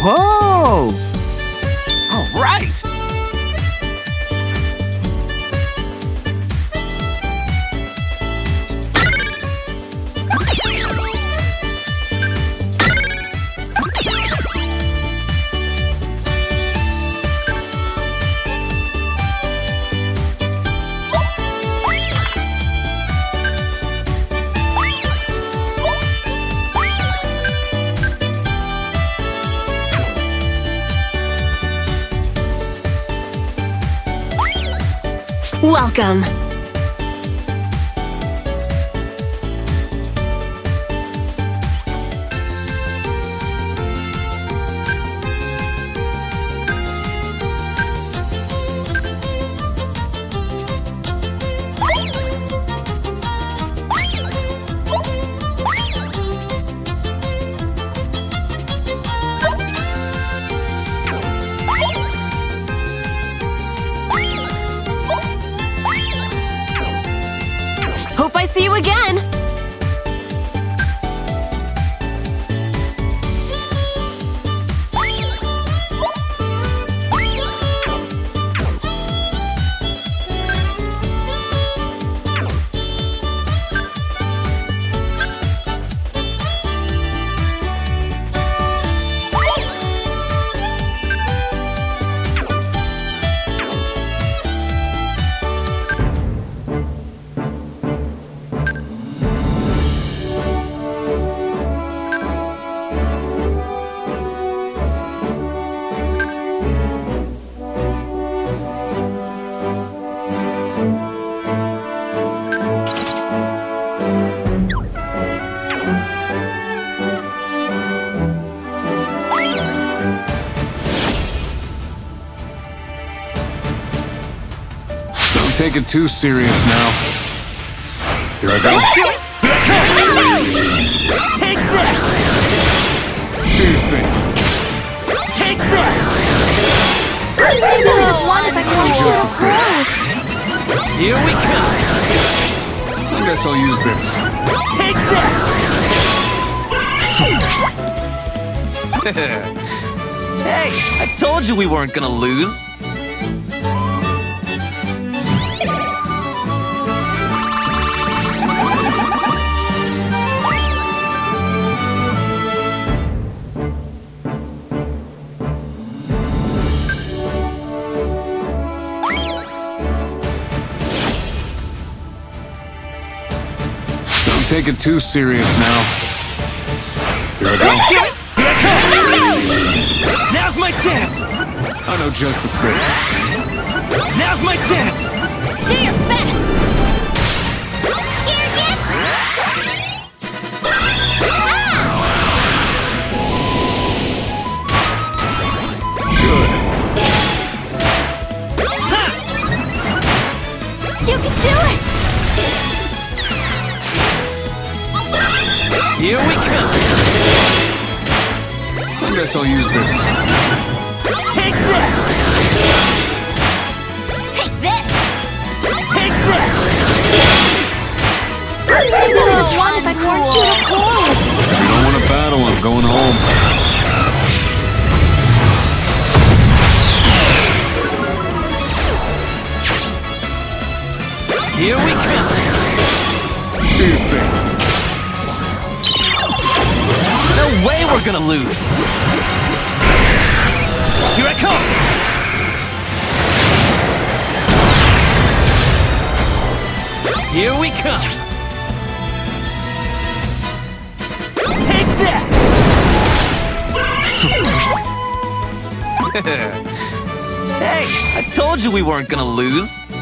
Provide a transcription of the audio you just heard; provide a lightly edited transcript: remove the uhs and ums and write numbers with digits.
Whoa! All right! Welcome! Hope I see you again! Take it too serious now. Here I go. Take that! What do you think? Take that! Here we come! I guess I'll use this. Take that! Hey, I told you we weren't gonna lose. Take it too serious now. Here I go. Now's my chance! I know just the thing. Now's my chance! Do your best! Scared yet? Good. Ha! You can do it! Here we come! I guess I'll use this. Take that! Take this! Take that! If I weren't too cold! If you don't want to battle, I'm going home. Here we come! What do you think? No way we're gonna lose! Here I come! Here we come! Take that! Hey, I told you we weren't gonna lose.